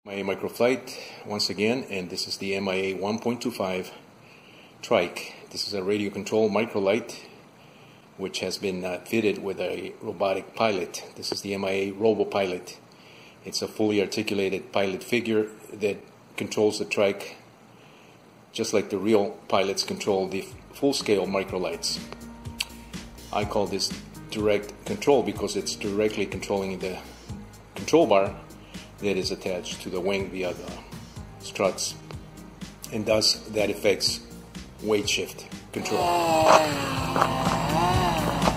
MIA Microlight once again, and this is the MIA 1.25 Trike. This is a radio control microlight which has been fitted with a robotic pilot. This is the MIA Robo Pilot. It's a fully articulated pilot figure that controls the Trike just like the real pilots control the full-scale microlights. I call this direct control because it's directly controlling the control bar that is attached to the wing via the struts, and thus that affects weight shift control.